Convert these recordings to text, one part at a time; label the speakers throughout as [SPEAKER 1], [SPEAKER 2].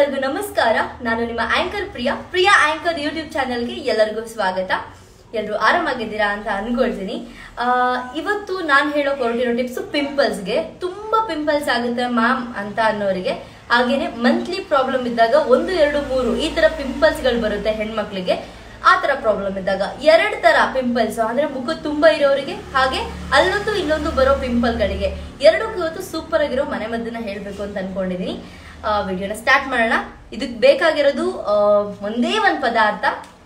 [SPEAKER 1] ಎಲ್ಲರಿಗೂ ನಮಸ್ಕಾರ. ನಾನು ನಿಮ್ಮ ಆಂಕರ್ ಪ್ರಿಯಾ ಆಂಕರ್ ಯೂಟ್ಯೂಬ್ ಚಾನೆಲ್ಗೆ ಎಲ್ಲರಿಗೂ ಸ್ವಾಗತ. ಎಲ್ಲರೂ ಆರಾಮಾಗಿದ್ದೀರಾ ಅಂತ ಅನ್ಕೊಳ್ತೀನಿ. ಇವತ್ತು ನಾನು ಹೇಳೋಕೆ ಹೊರಟಿರೋ ಟಿಪ್ಸ್ ಪಿಂಪಲ್ಸ್ಗೆ. ತುಂಬಾ ಪಿಂಪಲ್ಸ್ ಆಗುತ್ತೆ ಮ್ಯಾಮ್ ಅಂತ ಅನ್ನೋರಿಗೆ, ಹಾಗೇನೆ ಮಂತ್ಲಿ ಪ್ರಾಬ್ಲಮ್ ಇದ್ದಾಗ 1, 2, 3 ಈ ತರ ಪಿಂಪಲ್ಸ್ ಗಳು ಬರುತ್ತೆ ಹೆಣ್ಮಕ್ಳಿಗೆ. ಆ ತರ ಪ್ರಾಬ್ಲಮ್ ಇದ್ದಾಗ 2 ತರ ಪಿಂಪಲ್ಸ್ ಅಂದ್ರೆ ಮುಖ ತುಂಬಾ ಇರೋರಿಗೆ, ಹಾಗೆ ಅಲ್ಲೊಂದು ಇಲ್ಲೊಂದು ಬರೋ ಪಿಂಪಲ್ ಗಳಿಗೆ ಎರಡಕ್ಕೂ ಇವತ್ತು ಸೂಪರ್ ಆಗಿರೋ ಮನೆ ಮದ್ದನ್ನ ಹೇಳ್ಬೇಕು ಅಂತ ಅನ್ಕೊಂಡಿದೀನಿ. ವಿಡಿಯೋನ ಸ್ಟಾರ್ಟ್ ಮಾಡೋಣ. ಇದಕ್ಕೆ ಬೇಕಾಗಿರೋದು ಒಂದೇ ಒಂದು ಪದಾರ್ಥ,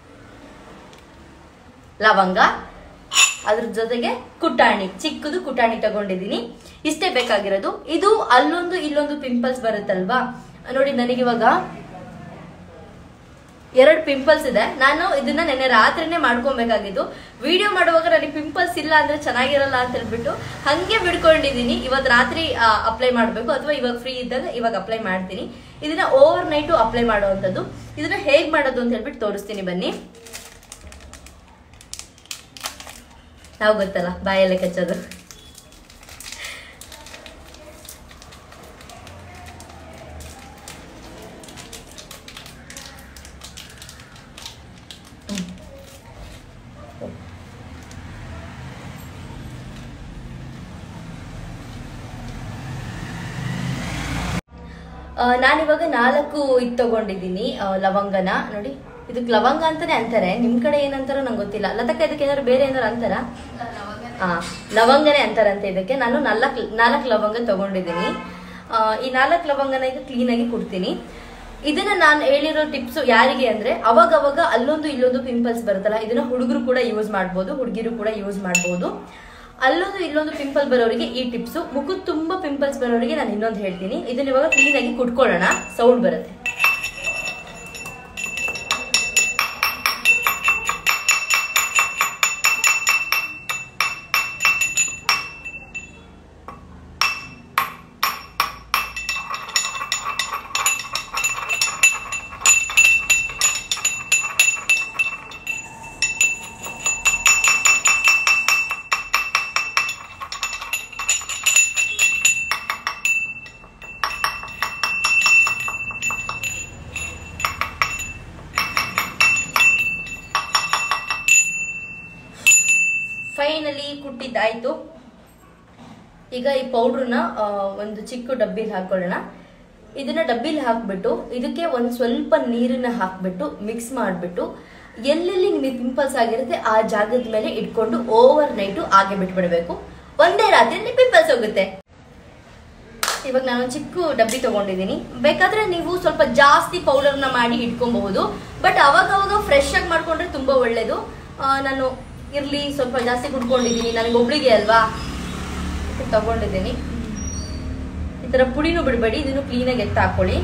[SPEAKER 1] ಲವಂಗ, ಅದ್ರ ಜೊತೆಗೆ ಕುಟಾಣಿ, ಚಿಕ್ಕದು ಕುಟಾಣಿ ತಗೊಂಡಿದೀನಿ. ಇಷ್ಟೇ ಬೇಕಾಗಿರೋದು. ಇದು ಅಲ್ಲೊಂದು ಇಲ್ಲೊಂದು ಪಿಂಪಲ್ಸ್ ಬರುತ್ತಲ್ವಾ, ನೋಡಿ ನನಗಿವಾಗ 2 ಪಿಂಪಲ್ಸ್ ಇದೆ. ನಾನು ಇದನ್ನ ನೆನ್ನೆ ರಾತ್ರಿನೇ ಮಾಡ್ಕೊಬೇಕಾಗಿದ್ದು. ವಿಡಿಯೋ ಮಾಡುವಾಗ ನನಗೆ ಪಿಂಪಲ್ಸ್ ಇಲ್ಲ ಅಂದ್ರೆ ಚೆನ್ನಾಗಿರಲ್ಲ ಅಂತ ಹೇಳ್ಬಿಟ್ಟು ಹಂಗೆ ಬಿಡ್ಕೊಂಡಿದೀನಿ. ಇವತ್ತು ರಾತ್ರಿ ಅಪ್ಲೈ ಮಾಡ್ಬೇಕು, ಅಥವಾ ಇವಾಗ ಫ್ರೀ ಇದ್ದಾಗ ಇವಾಗ ಅಪ್ಲೈ ಮಾಡ್ತೀನಿ. ಇದನ್ನ ಓವರ್ ನೈಟು ಅಪ್ಲೈ ಮಾಡುವಂಥದ್ದು. ಇದನ್ನ ಹೇಗ್ ಮಾಡೋದು ಅಂತ ಹೇಳ್ಬಿಟ್ಟು ತೋರಿಸ್ತೀನಿ ಬನ್ನಿ. ನಾವು ಗೊತ್ತಲ್ಲ ಬಾಯಲ್ಲೇ ಕಚ್ಚೋದು. ನಾನಿವಾಗ 4 ಇದು ತಗೊಂಡಿದ್ದೀನಿ ಲವಂಗನ. ನೋಡಿ, ಇದಕ್ಕೆ ಲವಂಗ ಅಂತಾನೆ ಅಂತಾರೆ, ನಿಮ್ ಕಡೆ ಏನಂತಾರೋ ನಂಗೆ ಗೊತ್ತಿಲ್ಲ. ಲತಕ್ಕ ಇದಕ್ಕೆ ಏನಾದ್ರು ಬೇರೆ ಏನಾದ್ರು ಅಂತಾರ? ಲವಂಗನೇ ಅಂತಾರಂತೆ ಇದಕ್ಕೆ. ನಾನು 4 ಲವಂಗ ತಗೊಂಡಿದ್ದೀನಿ. ಈ 4 ಲವಂಗನ ಈಗ ಕ್ಲೀನ್ ಆಗಿ ಕೊಡ್ತೀನಿ. ಇದನ್ನ ನಾನು ಹೇಳಿರೋ ಟಿಪ್ಸ್ ಯಾರಿಗೆ ಅಂದ್ರೆ, ಅವಾಗ ಅಲ್ಲೊಂದು ಇಲ್ಲೊಂದು ಪಿಂಪಲ್ಸ್ ಬರುತ್ತಲ್ಲ, ಇದನ್ನ ಹುಡುಗರು ಕೂಡ ಯೂಸ್ ಮಾಡ್ಬೋದು, ಹುಡುಗಿರು ಕೂಡ ಯೂಸ್ ಮಾಡ್ಬೋದು. ಅಲ್ಲೊಂದು ಇಲ್ಲೊಂದು ಪಿಂಪಲ್ ಬರೋರಿಗೆ ಈ ಟಿಪ್ಸ್. ಮುಖದ ತುಂಬಾ ಪಿಂಪಲ್ಸ್ ಬರೋರಿಗೆ ನಾನು ಇನ್ನೊಂದು ಹೇಳ್ತೀನಿ. ಇದನ್ನ ಇವಾಗ ಕ್ಲೀನ್ ಆಗಿ ಕುಟ್ಕೊಳ್ಳೋಣ, ಸೌಂಡ್ ಬರುತ್ತೆ. ಫೈನಲಿ ಕುಟ್ಟಿದ್ದಾಯ್ತು. ಈಗ ಈ ಪೌಡ್ರನ್ನ ಒಂದು ಚಿಕ್ಕ ಡಬ್ಬಿಲಿ ಹಾಕೊಳ್ಳೋಣ. ಇದನ್ನ ಡಬ್ಬಿಲಿ ಹಾಕ್ಬಿಟ್ಟು ಇದಕ್ಕೆ ಒಂದು ಸ್ವಲ್ಪ ನೀರನ್ನ ಹಾಕ್ಬಿಟ್ಟು ಮಿಕ್ಸ್ ಮಾಡಿಬಿಟ್ಟು ಎಲ್ಲೆಲ್ಲಿ ನಿಮಗೆ ಪಿಂಪಲ್ಸ್ ಆಗಿರುತ್ತೆ ಆ ಜಾಗದ ಮೇಲೆ ಇಟ್ಕೊಂಡು ಓವರ್ ನೈಟು ಹಾಗೆ ಬಿಟ್ಬಿಡ್ಬೇಕು. ಒಂದೇ ರಾತ್ರಿಯಲ್ಲಿ ಪಿಂಪಲ್ಸ್ ಹೋಗುತ್ತೆ. ಇವಾಗ ನಾನು ಚಿಕ್ಕ ಡಬ್ಬಿ ತಗೊಂಡಿದ್ದೀನಿ. ಬೇಕಾದ್ರೆ ನೀವು ಸ್ವಲ್ಪ ಜಾಸ್ತಿ ಪೌಡರ್ನ ಮಾಡಿ ಇಟ್ಕೊಬಹುದು, ಬಟ್ ಅವಾಗ ಫ್ರೆಶ್ ಆಗಿ ಮಾಡ್ಕೊಂಡ್ರೆ ತುಂಬಾ ಒಳ್ಳೇದು. ನಾನು ಇರ್ಲಿ ಸ್ವಲ್ಪ ಜಾಸ್ತಿ ಕುಡ್ಕೊಂಡಿದ್ದೀನಿ, ನನಗೆ ಒಬ್ಳಿಗೆ ಅಲ್ವಾ ತಗೊಂಡಿದ್ದೀನಿ. ಈ ತರ ಪುಡಿನೂ ಬಿಡಬೇಡಿ, ಇದನ್ನು ಕ್ಲೀನಾಗಿ ಎತ್ತ ಹಾಕೊಳ್ಳಿ.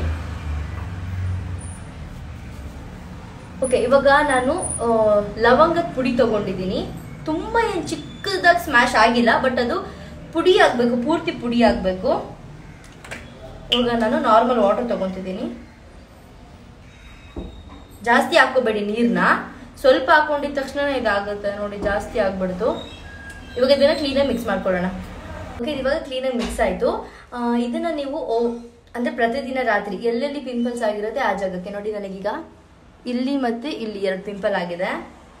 [SPEAKER 1] ಓಕೆ, ಇವಾಗ ನಾನು ಲವಂಗದ ಪುಡಿ ತಗೊಂಡಿದ್ದೀನಿ. ತುಂಬಾ ಏನು ಚಿಕ್ಕದಾಗಿ ಸ್ಮ್ಯಾಶ್ ಆಗಿಲ್ಲ, ಬಟ್ ಅದು ಪುಡಿ ಆಗ್ಬೇಕು, ಪೂರ್ತಿ ಪುಡಿ ಆಗ್ಬೇಕು. ಇವಾಗ ನಾನು ನಾರ್ಮಲ್ ವಾಟರ್ ತಗೊಂತಿದ್ದೀನಿ. ಜಾಸ್ತಿ ಹಾಕೋಬೇಡಿ ನೀರ್ನ, ಸ್ವಲ್ಪ ಹಾಕೊಂಡಿದ ತಕ್ಷಣ ಇದಾಗುತ್ತೆ ನೋಡಿ, ಜಾಸ್ತಿ ಆಗ್ಬಿಡ್ತು. ಇವಾಗ ಇದನ್ನ ಕ್ಲೀನಾಗಿ ಮಿಕ್ಸ್ ಮಾಡ್ಕೊಳ್ಳೋಣ. ಓಕೆ, ಇವಾಗ ಕ್ಲೀನಾಗಿ ಮಿಕ್ಸ್ ಆಯ್ತು. ಇದನ್ನ ನೀವು ಅಂದ್ರೆ ಪ್ರತಿದಿನ ರಾತ್ರಿ ಎಲ್ಲೆಲ್ಲಿ ಪಿಂಪಲ್ಸ್ ಆಗಿರುತ್ತೆ ಆ ಜಾಗಕ್ಕೆ, ನೋಡಿ ನನಗೀಗ ಇಲ್ಲಿ ಮತ್ತೆ ಇಲ್ಲಿ 2 ಪಿಂಪಲ್ ಆಗಿದೆ.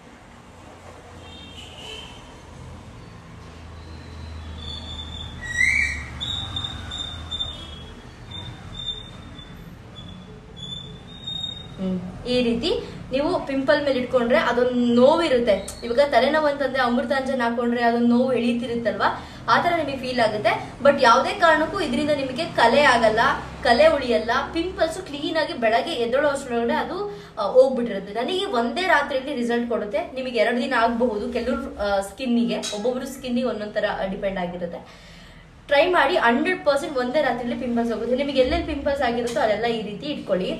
[SPEAKER 1] ಈ ರೀತಿ ನೀವು ಪಿಂಪಲ್ ಮೇಲೆ ಇಟ್ಕೊಂಡ್ರೆ ಅದೊಂದು ನೋವಿರುತ್ತೆ. ಇವಾಗ ತಲೆನೋವು ಅಂತಂದ್ರೆ ಅಮೃತಾಂಜನ್ ಹಾಕೊಂಡ್ರೆ ಅದೊಂದು ನೋವು ಎಳೀತಿರುತ್ತಲ್ವಾ, ಆ ತರ ನಿಮಗೆ ಫೀಲ್ ಆಗುತ್ತೆ. ಬಟ್ ಯಾವುದೇ ಕಾರಣಕ್ಕೂ ಇದರಿಂದ ನಿಮಗೆ ಕಲೆ ಆಗಲ್ಲ, ಕಲೆ ಉಳಿಯಲ್ಲ. ಪಿಂಪಲ್ಸ್ ಕ್ಲೀನ್ ಆಗಿ ಬೆಳಗ್ಗೆ ಎದ್ದಳೋ ಅಷ್ಟರೊಳಗಡೆ ಅದು ಹೋಗ್ಬಿಟ್ಟಿರುತ್ತೆ. ನನಗೆ ಒಂದೇ ರಾತ್ರಿಯಲ್ಲಿ ರಿಸಲ್ಟ್ ಕೊಡುತ್ತೆ. ನಿಮಗೆ 2 ದಿನ ಆಗಬಹುದು. ಕೆಲವರು ಸ್ಕಿನ್ನಿಗೆ, ಒಬ್ಬೊಬ್ರು ಸ್ಕಿನ್ನಿಗೆ ಒಂದೊಂದ್ ತರ ಡಿಪೆಂಡ್ ಆಗಿರುತ್ತೆ. ಟ್ರೈ ಮಾಡಿ, 100% ಒಂದೇ ರಾತ್ರಿಯಲ್ಲಿ ಪಿಂಪಲ್ಸ್ ಹೋಗುತ್ತೆ. ನಿಮಗೆ ಎಲ್ಲೆಲ್ಲಿ ಪಿಂಪಲ್ಸ್ ಆಗಿರುತ್ತೋ ಅಲ್ಲೆಲ್ಲ ಈ ರೀತಿ ಇಟ್ಕೊಳ್ಳಿ.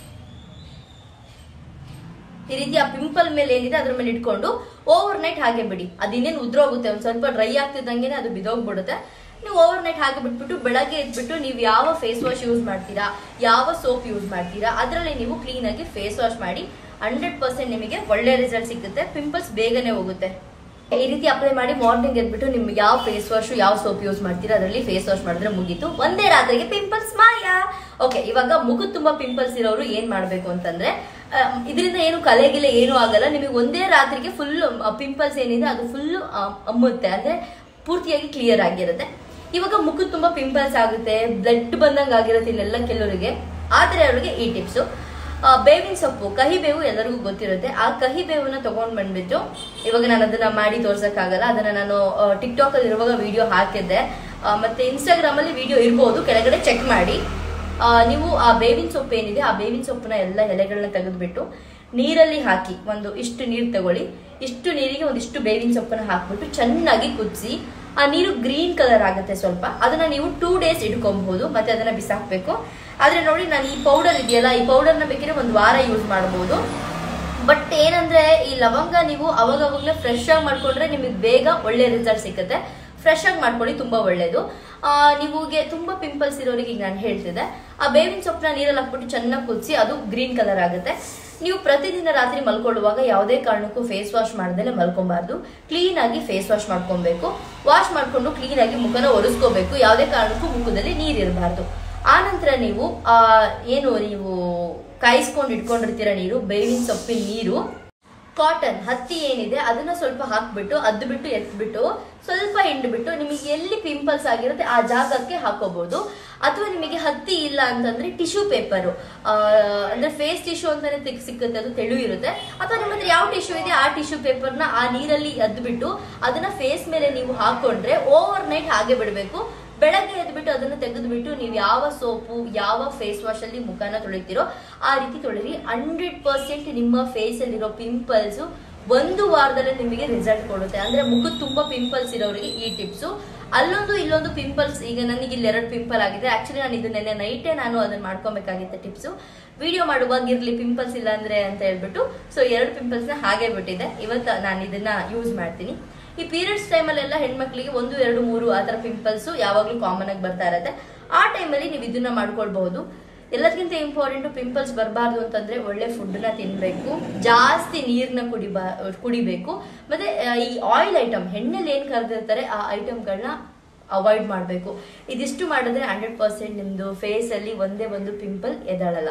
[SPEAKER 1] ಈ ರೀತಿ ಆ ಪಿಂಪಲ್ ಮೇಲೆ ಏನಿದೆ ಅದ್ರ ಮೇಲೆ ಇಟ್ಕೊಂಡು ಓವರ್ ನೈಟ್ ಹಾಗೆ ಬಿಡಿ. ಅದಿನ್ನೇನು ಉದ್ರೋಗುತ್ತೆ, ಒಂದ್ ಸ್ವಲ್ಪ ಡ್ರೈ ಆಗ್ತಿದ್ದಂಗೆ ಅದು ಬಿದೋಗ್ಬಿಡುತ್ತೆ. ನೀವು ಓವರ್ ನೈಟ್ ಹಾಗೆ ಬಿಟ್ಬಿಟ್ಟು ಬೆಳಗ್ಗೆ ಎದ್ಬಿಟ್ಟು ನೀವು ಯಾವ ಫೇಸ್ ವಾಶ್ ಯೂಸ್ ಮಾಡ್ತೀರಾ, ಯಾವ ಸೋಪ್ ಯೂಸ್ ಮಾಡ್ತೀರಾ, ಅದರಲ್ಲಿ ನೀವು ಕ್ಲೀನ್ ಆಗಿ ಫೇಸ್ ವಾಶ್ ಮಾಡಿ. 100% ನಿಮಗೆ ಒಳ್ಳೆ ರಿಸಲ್ಟ್ ಸಿಗುತ್ತೆ. ಪಿಂಪಲ್ಸ್ ಬೇಗನೆ ಹೋಗುತ್ತೆ. ಈ ರೀತಿ ಅಪ್ಲೈ ಮಾಡಿ ಮಾರ್ನಿಂಗ್ ಎದ್ಬಿಟ್ಟು ನಿಮ್ಗೆ ಯಾವ ಫೇಸ್ ವಾಶ್ ಯಾವ ಸೋಪ್ ಯೂಸ್ ಮಾಡ್ತೀರಾ ಅದರಲ್ಲಿ ಫೇಸ್ ವಾಶ್ ಮಾಡಿದ್ರೆ ಮುಗೀತು, ಒಂದೇ ರಾತ್ರಿಗೆ ಪಿಂಪಲ್ಸ್ ಮಾಯ. ಓಕೆ, ಇವಾಗ ಮುಖದ ತುಂಬಾ ಪಿಂಪಲ್ಸ್ ಇರೋರು ಏನ್ ಮಾಡ್ಬೇಕು ಅಂತಂದ್ರೆ, ಇದರಿಂದ ಏನು ಕಲೆಗಿಲೆ ಏನು ಆಗಲ್ಲ, ನಿಮಗೆ ಒಂದೇ ರಾತ್ರಿಗೆ ಫುಲ್ ಪಿಂಪಲ್ಸ್ ಏನಿದೆ ಅದು ಫುಲ್ ಅಮ್ಮುತ್ತೆ, ಅಂದ್ರೆ ಪೂರ್ತಿಯಾಗಿ ಕ್ಲಿಯರ್ ಆಗಿರುತ್ತೆ. ಇವಾಗ ಮುಖದ ತುಂಬಾ ಪಿಂಪಲ್ಸ್ ಆಗುತ್ತೆ, ಬ್ಲಡ್ ಬಂದಂಗ ಆಗಿರುತ್ತೆ ಇಲ್ಲೆಲ್ಲ ಕೆಲವರಿಗೆ, ಆದ್ರೆ ಅವರಿಗೆ ಈ ಟಿಪ್ಸ್. ಬೇವಿನ ಸೊಪ್ಪು, ಕಹಿ ಬೇವು ಎಲ್ಲರಿಗೂ ಗೊತ್ತಿರುತ್ತೆ. ಆ ಕಹಿ ಬೇವನ್ನ ತಗೊಂಡ್ ಬಂದ್ಬಿಟ್ಟು, ಇವಾಗ ನಾನು ಅದನ್ನ ಮಾಡಿ ತೋರ್ಸಕ್ಕಾಗಲ್ಲ, ಅದನ್ನ ನಾನು ಟಿಕ್ಟಾಕ್ ಅಲ್ಲಿ ಇರುವಾಗ ವಿಡಿಯೋ ಹಾಕಿದ್ದೆ, ಮತ್ತೆ ಇನ್ಸ್ಟಾಗ್ರಾಮ್ ಅಲ್ಲಿ ವಿಡಿಯೋ ಇರ್ಬೋದು, ಕೆಳಗಡೆ ಚೆಕ್ ಮಾಡಿ. ನೀವು ಆ ಬೇವಿನ ಸೊಪ್ಪು ಏನಿದೆ ಆ ಬೇವಿನ ಸೊಪ್ಪನ್ನ ಎಲ್ಲ ಎಲೆಗಳನ್ನ ತೆಗೆದ್ಬಿಟ್ಟು ನೀರಲ್ಲಿ ಹಾಕಿ, ಇಷ್ಟು ನೀರು ತಗೊಳ್ಳಿ, ಇಷ್ಟು ನೀರಿಗೆ ಒಂದಿಷ್ಟು ಬೇವಿನ ಸೊಪ್ಪನ್ನ ಹಾಕ್ಬಿಟ್ಟು ಚೆನ್ನಾಗಿ ಕುದಿಸಿ, ಆ ನೀರು ಗ್ರೀನ್ ಕಲರ್ ಆಗುತ್ತೆ ಸ್ವಲ್ಪ, ಅದನ್ನ ನೀವು 2 days ಇಟ್ಕೊಬಹುದು, ಮತ್ತೆ ಅದನ್ನ ಬಿಸಾಕ್ಬೇಕು. ಆದ್ರೆ ನೋಡಿ, ನಾನು ಈ ಪೌಡರ್ ಇದೆಯಲ್ಲ, ಈ ಪೌಡರ್ನ ಬೇಕಿದ್ರೆ 1 ವಾರ ಯೂಸ್ ಮಾಡಬಹುದು. ಬಟ್ ಏನಂದ್ರೆ ಈ ಲವಂಗ ನೀವು ಅವಾಗವಾಗಲೇ ಫ್ರೆಶ್ ಆಗಿ ಮಾಡ್ಕೊಂಡ್ರೆ ನಿಮಗೆ ಬೇಗ ಒಳ್ಳೆ ರಿಸಲ್ಟ್ ಸಿಗುತ್ತೆ. ಫ್ರೆಶ್ ಆಗಿ ಮಾಡ್ಕೊಳ್ಳಿ, ತುಂಬಾ ಒಳ್ಳೇದು. ನಿಮಗೆ ತುಂಬಾ ಪಿಂಪಲ್ಸ್ ಇರೋರಿಗೆ ಈಗ ನಾನು ಹೇಳ್ತಿದ್ದೆ, ಆ ಬೇವಿನ ಸೊಪ್ಪನ್ನ ನೀರಲ್ಲಿ ಹಾಕ್ಬಿಟ್ಟು ಚೆನ್ನಾಗಿ ಕುದಿಸಿ, ಅದು ಗ್ರೀನ್ ಕಲರ್ ಆಗುತ್ತೆ. ನೀವು ಪ್ರತಿದಿನ ರಾತ್ರಿ ಮಲ್ಕೊಳ್ಳುವಾಗ ಯಾವುದೇ ಕಾರಣಕ್ಕೂ ಫೇಸ್ ವಾಶ್ ಮಾಡದೇನೆ ಮಲ್ಕೊಬಾರ್ದು, ಕ್ಲೀನ್ ಆಗಿ ಫೇಸ್ ವಾಶ್ ಮಾಡ್ಕೊಬೇಕು. ವಾಶ್ ಮಾಡ್ಕೊಂಡು ಕ್ಲೀನ್ ಆಗಿ ಮುಖನ ಒರೆಸ್ಕೋಬೇಕು, ಯಾವುದೇ ಕಾರಣಕ್ಕೂ ಮುಖದಲ್ಲಿ ನೀರಿರಬಾರ್ದು. ಆ ನಂತರ ನೀವು ನೀವು ಕಾಯಿಸ್ಕೊಂಡು ಇಟ್ಕೊಂಡಿರ್ತೀರ ನೀರು, ಬೇವಿನ ಸೊಪ್ಪಿನ ನೀರು, ಕಾಟನ್ ಹತ್ತಿ ಏನಿದೆ ಅದನ್ನ ಸ್ವಲ್ಪ ಹಾಕ್ಬಿಟ್ಟು ಅದ್ದು ಬಿಟ್ಟು ಎತ್ಬಿಟ್ಟು ಸ್ವಲ್ಪ ಹಿಂಡ್ಬಿಟ್ಟು ನಿಮಗೆ ಎಲ್ಲಿ ಪಿಂಪಲ್ಸ್ ಆಗಿರುತ್ತೆ ಆ ಜಾಗಕ್ಕೆ ಹಾಕೋಬಹುದು. ಅಥವಾ ನಿಮಗೆ ಹತ್ತಿ ಇಲ್ಲ ಅಂತಂದ್ರೆ ಟಿಶ್ಯೂ ಪೇಪರ್, ಅಂದ್ರೆ ಫೇಸ್ ಟಿಶ್ಯೂ ಅಂತಾನೆ ಸಿಕ್ಕುತ್ತೆ, ಅದು ತೆಳು ಇರುತ್ತೆ. ಅಥವಾ ನಿಮ್ಮ ಹತ್ರ ಯಾವ ಟಿಶ್ಯೂ ಇದೆ ಆ ಟಿಶ್ಯೂ ಪೇಪರ್ನ ಆ ನೀರಲ್ಲಿ ಅದ್ಬಿಟ್ಟು ಅದನ್ನ ಫೇಸ್ ಮೇಲೆ ನೀವು ಹಾಕೊಂಡ್ರೆ ಓವರ್ ನೈಟ್ ಹಾಗೆ ಬಿಡಬೇಕು. ಬೆಳಗ್ಗೆ ಎದ್ಬಿಟ್ಟು ಅದನ್ನ ತೆಗೆದ್ಬಿಟ್ಟು ನೀವು ಯಾವ ಸೋಪು ಯಾವ ಫೇಸ್ ವಾಶ್ ಅಲ್ಲಿ ಮುಖನ ತೊಳಿತೀರೋ ಆ ರೀತಿ ತೊಳಿರಿ. 100% ನಿಮ್ಮ ಫೇಸ್ ಅಲ್ಲಿರೋ ಪಿಂಪಲ್ಸ್ 1 ವಾರದಲ್ಲೇ ನಿಮಗೆ ರಿಸಲ್ಟ್ ಕೊಡುತ್ತೆ. ಅಂದ್ರೆ ಮುಖದ ತುಂಬಾ ಪಿಂಪಲ್ಸ್ ಇರೋರಿಗೆ ಈ ಟಿಪ್ಸು. ಅಲ್ಲೊಂದು ಇಲ್ಲೊಂದು ಪಿಂಪಲ್ಸ್, ಈಗ ನನಗೆ ಇಲ್ಲಿ 2 ಪಿಂಪಲ್ ಆಗಿದೆ. ಆಕ್ಚುಲಿ ನಾನು ಇದು ನೆನ್ನೆ ನೈಟೇ ನಾನು ಅದನ್ನ ಮಾಡ್ಕೊಬೇಕಾಗಿತ್ತು ಟಿಪ್ಸು, ವಿಡಿಯೋ ಮಾಡುವಾಗ ಇರ್ಲಿ ಪಿಂಪಲ್ಸ್ ಇಲ್ಲ ಅಂದ್ರೆ ಅಂತ ಹೇಳ್ಬಿಟ್ಟು. ಸೊ 2 ಪಿಂಪಲ್ಸ್ ನ ಹಾಗೆ ಬಿಟ್ಟಿದೆ. ಇವತ್ತು ನಾನು ಇದನ್ನ ಯೂಸ್ ಮಾಡ್ತೀನಿ. ಈ ಪೀರಿಯಡ್ಸ್ ಟೈಮಲ್ಲೆಲ್ಲ ಹೆಣ್ಮಕ್ಳಿಗೆ 1, 2, 3 ಆ ತರ ಪಿಂಪಲ್ಸ್ ಯಾವಾಗ್ಲೂ ಕಾಮನ್ ಆಗಿ ಬರ್ತಾ ಇರತ್ತೆ. ಆ ಟೈಮಲ್ಲಿ ನೀವು ಇದನ್ನ ಮಾಡ್ಕೊಳ್ಬಹುದು. ಎಲ್ಲದಕ್ಕಿಂತ ಇಂಪಾರ್ಟೆಂಟ್, ಪಿಂಪಲ್ಸ್ ಬರಬಾರ್ದು ಅಂತಂದ್ರೆ ಒಳ್ಳೆ ಫುಡ್ ನ ತಿನ್ಬೇಕು, ಜಾಸ್ತಿ ನೀರ್ನ ಕುಡಿಬೇಕು. ಮತ್ತೆ ಈ ಆಯಿಲ್ ಐಟಮ್, ಎಣ್ಣೆಲಿ ಏನ್ ಕರೆದಿರ್ತಾರೆ ಆ ಐಟಮ್ಗಳನ್ನ ಅವಾಯ್ಡ್ ಮಾಡ್ಬೇಕು. ಇದಿಷ್ಟು ಮಾಡಿದ್ರೆ 100% ನಿಮ್ದು ಫೇಸ್ ಅಲ್ಲಿ ಒಂದೇ ಒಂದು ಪಿಂಪಲ್ ಎದಳಲ್ಲ.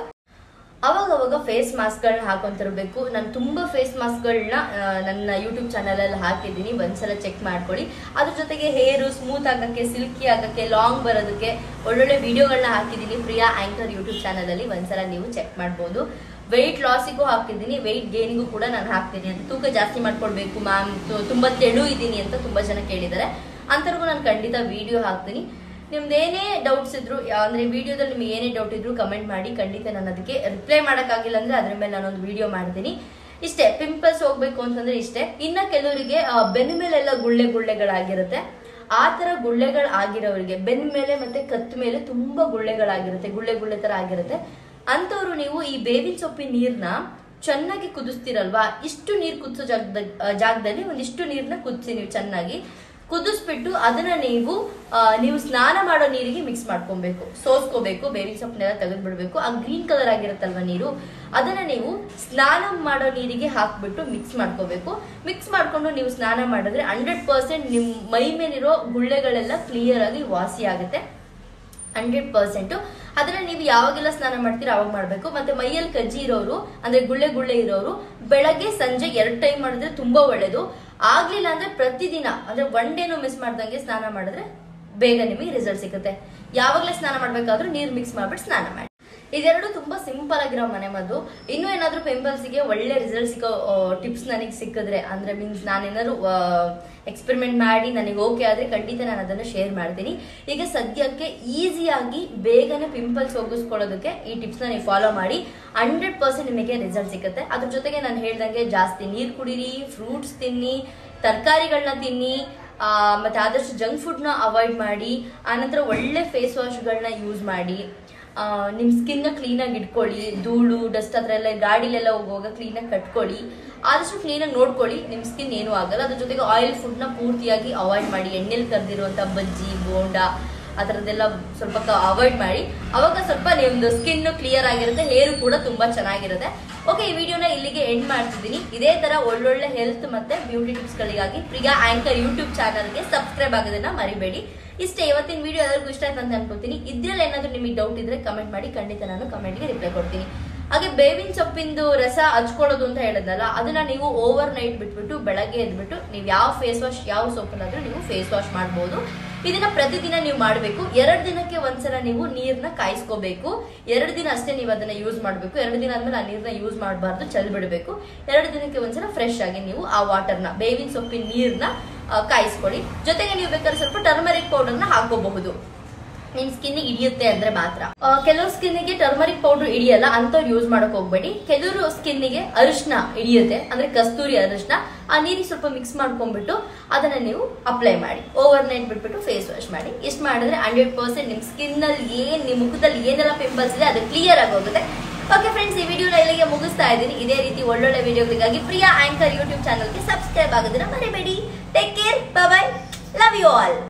[SPEAKER 1] ಅವಾಗ ಫೇಸ್ ಮಾಸ್ಕ್ ಗಳನ್ನ ಹಾಕೊಂತಿರ್ಬೇಕು. ನಾನು ತುಂಬಾ ಫೇಸ್ ಮಾಸ್ಕ್ ಗಳನ್ನ ನನ್ನ ಯೂಟ್ಯೂಬ್ ಚಾನಲ್ ಅಲ್ಲಿ ಹಾಕಿದ್ದೀನಿ, ಒಂದ್ಸಲ ಚೆಕ್ ಮಾಡ್ಕೊಳ್ಳಿ. ಅದ್ರ ಜೊತೆಗೆ ಹೇರ್ ಸ್ಮೂತ್ ಆಗಕ್ಕೆ, ಸಿಲ್ಕಿ ಆಗಕ್ಕೆ, ಲಾಂಗ್ ಬರೋದಕ್ಕೆ ಒಳ್ಳೊಳ್ಳೆ ವಿಡಿಯೋಗಳನ್ನ ಹಾಕಿದ್ದೀನಿ ಪ್ರಿಯಾ ಆಂಕರ್ ಯೂಟ್ಯೂಬ್ ಚಾನಲ್ ಅಲ್ಲಿ, ಒಂದ್ಸಲ ನೀವು ಚೆಕ್ ಮಾಡ್ಬೋದು. ವೆಯ್ಟ್ ಲಾಸಿಗೂ ಹಾಕಿದ್ದೀನಿ, ವೆಯ್ಟ್ ಗೇನಿಗೂ ಕೂಡ ನಾನು ಹಾಕ್ತೀನಿ. ಅಂತ ತೂಕ ಜಾಸ್ತಿ ಮಾಡ್ಕೊಳ್ಬೇಕು ಮ್ಯಾಮ್, ತುಂಬಾ ತೆಳು ಇದ್ದೀನಿ ಅಂತ ತುಂಬಾ ಜನ ಕೇಳಿದ್ದಾರೆ. ಅಂತರ್ಗೂ ನಾನು ಖಂಡಿತ ವಿಡಿಯೋ ಹಾಕ್ತೀನಿ. ನಿಮ್ದೇನೇ ಡೌಟ್ಸ್ ಇದ್ರು, ಅಂದ್ರೆ ವಿಡಿಯೋದಲ್ಲಿ ನಿಮ್ಗೆ ಏನೇ ಡೌಟ್ ಇದ್ರು ಕಮೆಂಟ್ ಮಾಡಿ, ಖಂಡಿತ ನಾನು ಅದಕ್ಕೆ ರಿಪ್ಲೈ ಮಾಡೋಕ್ಕಾಗಿಲ್ಲ ಅಂದ್ರೆ ಅದ್ರ ಮೇಲೆ ನಾನೊಂದು ವಿಡಿಯೋ ಮಾಡ್ತೀನಿ. ಇಷ್ಟೇ, ಪಿಂಪಲ್ಸ್ ಹೋಗ್ಬೇಕು ಅಂತಂದ್ರೆ ಇಷ್ಟೇ. ಇನ್ನ ಕೆಲವರಿಗೆ ಬೆನ್ನ ಮೇಲೆಲ್ಲ ಗುಳ್ಳೆಗಳಾಗಿರುತ್ತೆ. ಆ ತರ ಗುಳ್ಳೆಗಳಾಗಿರೋರಿಗೆ ಬೆನ್ನ ಮೇಲೆ ಮತ್ತೆ ಕತ್ತು ಮೇಲೆ ತುಂಬಾ ಗುಳ್ಳೆಗಳಾಗಿರುತ್ತೆ, ಗುಳ್ಳೆ ತರ ಆಗಿರುತ್ತೆ. ಅಂತವ್ರು ನೀವು ಈ ಬೇವಿನ ಸೊಪ್ಪಿನ ನೀರ್ನ ಚೆನ್ನಾಗಿ ಕುದಿಸ್ತಿರಲ್ವಾ, ಇಷ್ಟು ನೀರು ಕುದಿಸೋ ಜಾಗದಲ್ಲಿ ಒಂದಿಷ್ಟು ನೀರ್ನ ಕುದಿಸಿ ನೀವು ಚೆನ್ನಾಗಿ ಕುದಿಸ್ಬಿಟ್ಟು ಅದನ್ನ ನೀವು ಸ್ನಾನ ಮಾಡೋ ನೀರಿಗೆ ಮಿಕ್ಸ್ ಮಾಡ್ಕೊಬೇಕು, ಸೋಸ್ಕೋಬೇಕು. ಬೇವಿನ ಸೊಪ್ಪನ್ನೆಲ್ಲ ತೆಗೆದ್ಬಿಡ್ಬೇಕು. ಆ ಗ್ರೀನ್ ಕಲರ್ ಆಗಿರುತ್ತಲ್ವ ನೀರು, ಅದನ್ನ ನೀವು ಸ್ನಾನ ಮಾಡೋ ನೀರಿಗೆ ಹಾಕ್ಬಿಟ್ಟು ಮಿಕ್ಸ್ ಮಾಡ್ಕೋಬೇಕು. ಮಿಕ್ಸ್ ಮಾಡ್ಕೊಂಡು ನೀವು ಸ್ನಾನ ಮಾಡಿದ್ರೆ 100% ನಿಮ್ ಮೈ ಮೇಲಿರೋ ಗುಳ್ಳೆಗಳೆಲ್ಲ ಕ್ಲಿಯರ್ ಆಗಿ ವಾಸಿ ಆಗುತ್ತೆ. 100%. ಅದನ್ನ ನೀವು ಯಾವಾಗೆಲ್ಲ ಸ್ನಾನ ಮಾಡ್ತೀರಾ ಅವಾಗ ಮಾಡ್ಬೇಕು. ಮತ್ತೆ ಮೈಯಲ್ಲಿ ಕಜ್ಜಿ ಇರೋರು, ಅಂದ್ರೆ ಗುಳ್ಳೆ ಇರೋರು ಬೆಳಗ್ಗೆ ಸಂಜೆ 2 ಟೈಮ್ ಮಾಡಿದ್ರೆ ತುಂಬಾ ಒಳ್ಳೇದು. ಆಗ್ಲಿಲ್ಲ ಅಂದ್ರೆ ಪ್ರತಿದಿನ, ಅಂದ್ರೆ 1 ಡೇನು ಮಿಸ್ ಮಾಡ್ದಂಗೆ ಸ್ನಾನ ಮಾಡಿದ್ರೆ ಬೇಗ ನಿಮಗೆ ರಿಸಲ್ಟ್ ಸಿಗುತ್ತೆ. ಯಾವಾಗಲೇ ಸ್ನಾನ ಮಾಡ್ಬೇಕಾದ್ರೂ ನೀರು ಮಿಕ್ಸ್ ಮಾಡ್ಬಿಟ್ಟು ಸ್ನಾನ ಮಾಡಿ. ಇದೆರಡು ತುಂಬಾ ಸಿಂಪಲ್ ಆಗಿರೋ ಮನೆ ಮದ್ದು. ಇನ್ನೂ ಏನಾದ್ರೂ ಪಿಂಪಲ್ಸ್ಗೆ ಒಳ್ಳೆ ರಿಸಲ್ಟ್ ಸಿಗೋ ಟಿಪ್ಸ್ ನನಗೆ ಸಿಕ್ಕಿದ್ರೆ, ಅಂದ್ರೆ ಮೀನ್ಸ್ ನಾನೇನಾದ್ರು ಎಕ್ಸ್ಪೆರಿಮೆಂಟ್ ಮಾಡಿ ನನಗೆ ಓಕೆ ಆದ್ರೆ ಖಂಡಿತ ನಾನು ಅದನ್ನ ಶೇರ್ ಮಾಡ್ತೀನಿ. ಈಗ ಸದ್ಯಕ್ಕೆ ಈಸಿಯಾಗಿ ಬೇಗನೆ ಪಿಂಪಲ್ಸ್ ಹೋಗಿಸ್ಕೊಳ್ಳೋದಕ್ಕೆ ಈ ಟಿಪ್ಸ್ ನ ನೀವು ಫಾಲೋ ಮಾಡಿ, 100% ನಿಮಗೆ ರಿಸಲ್ಟ್ ಸಿಗುತ್ತೆ. ಅದ್ರ ಜೊತೆಗೆ ನಾನು ಹೇಳ್ದಂಗೆ ಜಾಸ್ತಿ ನೀರು ಕುಡೀರಿ, ಫ್ರೂಟ್ಸ್ ತಿನ್ನಿ, ತರಕಾರಿಗಳನ್ನ ತಿನ್ನಿ, ಮತ್ತೆ ಆದಷ್ಟು ಜಂಕ್ ಫುಡ್ ನ ಅವಾಯ್ಡ್ ಮಾಡಿ. ಆನಂತರ ಒಳ್ಳೆ ಫೇಸ್ ವಾಶ್ಗಳನ್ನ ಯೂಸ್ ಮಾಡಿ. ನಿಮ್ ಸ್ಕಿನ್ ನ ಕ್ಲೀನ್ ಆಗಿ ಇಟ್ಕೊಳ್ಳಿ. ಧೂಳು ಡಸ್ಟ್ ಹತ್ರ ಎಲ್ಲ ಗಾಡಿಲೆಲ್ಲ ಹೋಗುವಾಗ ಕ್ಲೀನ್ ಆಗಿ ಕಟ್ಕೊಳ್ಳಿ. ಆದಷ್ಟು ಕ್ಲೀನ್ ಆಗಿ ನೋಡ್ಕೊಳ್ಳಿ, ನಿಮ್ ಸ್ಕಿನ್ ಏನೂ ಆಗಲ್ಲ. ಅದ್ರ ಜೊತೆಗೆ ಆಯಿಲ್ ಫುಡ್ ನ ಪೂರ್ತಿಯಾಗಿ ಅವಾಯ್ಡ್ ಮಾಡಿ. ಎಣ್ಣೆಲಿ ಕರ್ದಿರುವಂತ ಬಜ್ಜಿ, ಬೋಂಡಾ ಆ ಥರದ್ದೆಲ್ಲ ಸ್ವಲ್ಪ ಅವಾಯ್ಡ್ ಮಾಡಿ. ಅವಾಗ ಸ್ವಲ್ಪ ನಿಮ್ದು ಸ್ಕಿನ್ ಕ್ಲಿಯರ್ ಆಗಿರುತ್ತೆ, ಹೇರು ಕೂಡ ತುಂಬಾ ಚೆನ್ನಾಗಿರುತ್ತೆ. ಓಕೆ, ಈ ವಿಡಿಯೋನ ಇಲ್ಲಿಗೆ ಎಂಡ್ ಮಾಡ್ತಿದ್ದೀನಿ. ಇದೇ ತರ ಒಳ್ಳೊಳ್ಳೆ ಹೆಲ್ತ್ ಮತ್ತೆ ಬ್ಯೂಟಿ ಟಿಪ್ಸ್ ಗಳಿಗಾಗಿ ಪ್ರಿಯಾ ಆಂಕರ್ ಯೂಟ್ಯೂಬ್ ಚಾನಲ್ಗೆ ಸಬ್ಸ್ಕ್ರೈಬ್ ಆಗೋದನ್ನ ಮರಿಬೇಡಿ. ಇಷ್ಟೇ, ಇವತ್ತಿನ ವಿಡಿಯೋ ಎಲ್ಲರಿಗೂ ಇಷ್ಟ ಆಯ್ತು ಅಂತ ಅನ್ಕೋತೀನಿ. ಇದ್ರಲ್ಲಿ ಏನಾದ್ರು ನಿಮಗೆ ಡೌಟ್ ಇದ್ರೆ ಕಮೆಂಟ್ ಮಾಡಿ, ಖಂಡಿತ ನಾನು ಕಮೆಂಟ್ಗೆ ರಿಪ್ಲೈ ಕೊಡ್ತೀನಿ. ಹಾಗೆ ಬೇವಿನ ಸೊಪ್ಪಿಂದು ರಸ ಹಚ್ಕೊಳ್ಳೋದು ಅಂತ ಹೇಳಿದ್ನಲ್ಲ, ಅದನ್ನ ನೀವು ಓವರ್ ನೈಟ್ ಬಿಟ್ಬಿಟ್ಟು ಬೆಳಗ್ಗೆ ಎದ್ಬಿಟ್ಟು ನೀವು ಯಾವ ಫೇಸ್ ವಾಶ್ ಯಾವ ಸೋಪಲ್ಲಾದ್ರೂ ನೀವು ಫೇಸ್ ವಾಶ್ ಮಾಡಬಹುದು. ಇದನ್ನ ಪ್ರತಿದಿನ ನೀವು ಮಾಡಬೇಕು. 2 ದಿನಕ್ಕೆ ಒಂದ್ಸಲ ನೀವು ನೀರ್ನ ಕಾಯಿಸ್ಕೋಬೇಕು. 2 ದಿನ ಅಷ್ಟೇ ನೀವು ಅದನ್ನ ಯೂಸ್ ಮಾಡಬೇಕು. 2 ದಿನ ಆದ್ಮೇಲೆ ಆ ನೀರ್ನ ಯೂಸ್ ಮಾಡಬಾರ್ದು, ಚೆಲ್ ಬಿಡಬೇಕು. 2 ದಿನಕ್ಕೆ ಒಂದ್ಸಲ ಫ್ರೆಶ್ ಆಗಿ ನೀವು ಆ ವಾಟರ್ನ, ಬೇವಿನ ಸೊಪ್ಪಿನ ನೀರ್ನ ಕಾಯಿಸ್ಕೊಳ್ಳಿ. ಜೊತೆಗೆ ನೀವು ಬೇಕಾದ್ರೆ ಸ್ವಲ್ಪ ಟರ್ಮರಿಕ್ ಪೌಡರ್ನ ಹಾಕೋಬಹುದು, ನಿಮ್ ಸ್ಕಿನ್ ಹಿಡಿಯುತ್ತೆ ಅಂದ್ರೆ ಮಾತ್ರ. ಕೆಲವ್ರ ಸ್ಕಿನ್ಗೆ ಟರ್ಮರಿಕ್ ಪೌಡರ್ ಹಿಡಿಯಲ್ಲ, ಅಂತವ್ರು ಯೂಸ್ ಮಾಡಕ್ ಹೋಗ್ಬೇಡಿ. ಕೆಲವರು ಸ್ಕಿನ್ಗೆ ಅರಿಶಿನ ಹಿಡಿಯುತ್ತೆ, ಅಂದ್ರೆ ಕಸ್ತೂರಿ ಅರಿಶಿನ. ಆ ನೀರಿಗೆ ಸ್ವಲ್ಪ ಮಿಕ್ಸ್ ಮಾಡ್ಕೊಂಡ್ಬಿಟ್ಟು ಅದನ್ನ ನೀವು ಅಪ್ಲೈ ಮಾಡಿ, ಓವರ್ ನೈಟ್ ಬಿಟ್ಬಿಟ್ಟು ಫೇಸ್ ವಾಶ್ ಮಾಡಿ. ಇಷ್ಟು ಮಾಡಿದ್ರೆ 100% ನಿಮ್ ಸ್ಕಿನ್ ಅಲ್ಲಿ ನಿಮ್ ಮುಖದಲ್ಲಿ ಏನೆಲ್ಲ ಪಿಂಪಲ್ಸ್ ಇದೆ ಅದು ಕ್ಲಿಯರ್ ಆಗಿ ಹೋಗುತ್ತೆ. ಓಕೆ ಫ್ರೆಂಡ್ಸ್, ಈ ವಿಡಿಯೋನ ಇಲ್ಲಿಗೆ ಮುಗಿಸ್ತಾ ಇದ್ದೀನಿ. ಇದೇ ರೀತಿ ಒಳ್ಳೊಳ್ಳೆ ವಿಡಿಯೋಗಳಿಗಾಗಿ ಪ್ರಿಯಾ ಆಂಕರ್ ಯೂಟ್ಯೂಬ್ ಚಾನಲ್ಗೆ ಸಬ್ಸ್ಕ್ರೈಬ್ ಆಗೋದನ್ನ ಮರಿಬೇಡಿ. Take care, bye bye, love you all.